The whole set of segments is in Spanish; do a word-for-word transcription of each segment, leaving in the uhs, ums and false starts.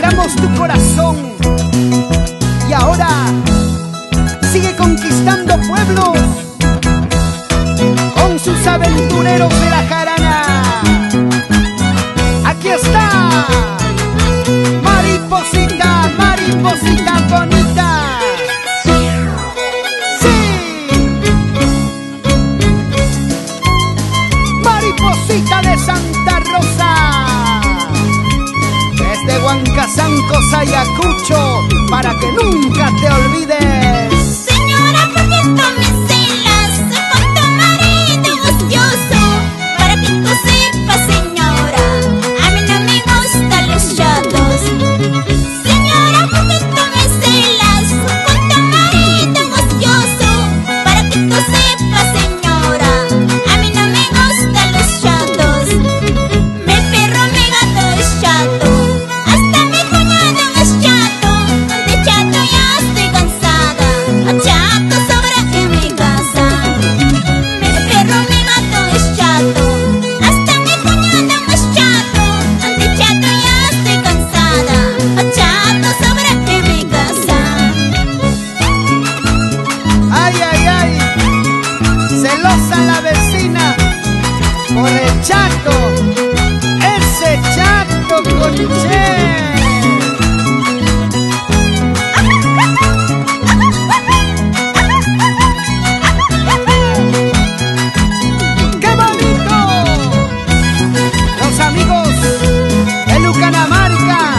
alegramos tu corazón. Y ahora sigue conquistando pueblos con sus aventureros de la jarana. Aquí está Mariposita, mariposita bonita. Sí, mariposita de Santa Rosa, desde Huancazanco, Ayacucho, para que nunca te olvides. Señora, ¿por qué tú me celas con tu marido ocioso? Para que tú sepas, señora, a mí no me gustan los chatos. Señora, ¿por qué tú me celas con tu marido ocioso? Para que tú sepas, señora, a mí no me gustan los chatos. Mi perro, mi gato es chato, hasta mi cuñado es chato. De chato ya estoy cansada, a chato sobra en mi casa. Mi perro, mi gato es chato, hasta mi cuñado es chato. De chato ya estoy cansada, a chato sobra en mi casa. Ay, ay, ay, celosa la vecina por el chato, ese chato conche. ¡Qué bonito! Los amigos de Lucanamarca,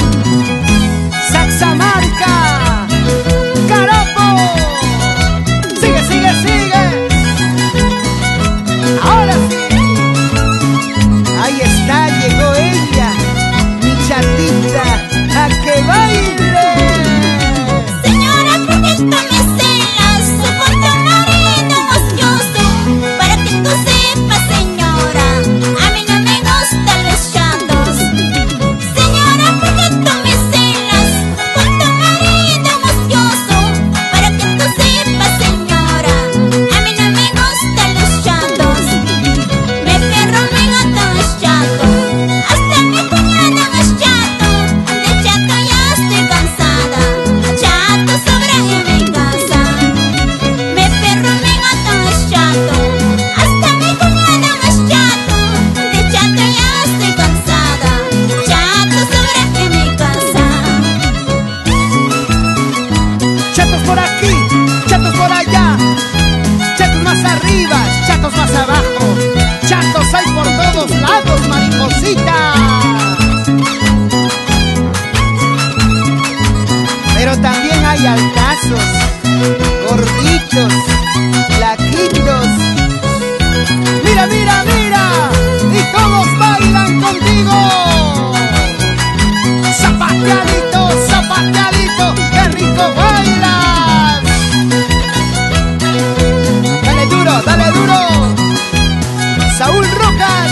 Saxamarca, Carapo. Sigue, sigue, sigue. Ahora sí. Ahí está, llegó ella, mi chatita, a que baile. Señora, ¿por qué tú me celas con tu marido ocioso? Para que tú sepas, señora, a mí no me gustan los chatos. Señora, ¿por qué tú me celas con tu marido ocioso? Para que tú sepas, señora, a mí no me gustan los chatos. Mi perro, mi gato es chato, hasta mi cuñado es chato. De chato ya estoy cansada, chato sobra en mi casa. Mi perro, mi gato es chato, hasta mi cuñado es chato. De chato ya estoy cansada, chato sobra en mi casa. Chatos por aquí, chatos por allá, chatos más arriba, chatos más abajo, chatos hay por todos lados, mariposita. Pero también hay altazos, gorditos, flaquitos. Mira, mira, mira, y todos bailan contigo. Zapateadito, zapateadito, qué rico bailas. Dale duro, dale duro, Saúl Rojas,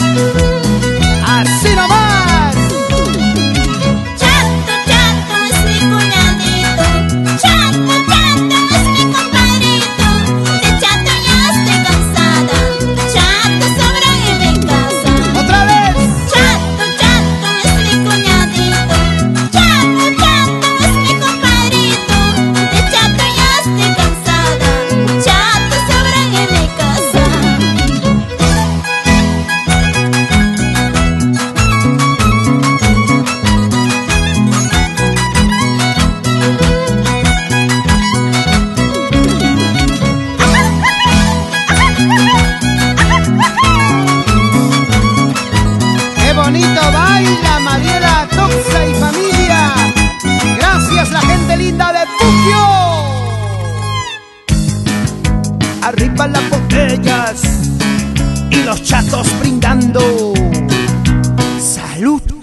así nomás. Chato, chato es mi cuñadito, chato, chato es mi compadrito. De chato ya estoy cansada, chato sobra en mi casa. Otra vez. Chato, chato es mi cuñadito, chato, chato es mi compadrito. De chato ya estoy cansada, chato sobra en mi casa. Qué bonito baila Mariela Toxa y familia. Gracias la gente linda de Puquio. Arriba las botellas y los chatos brindando. Salud.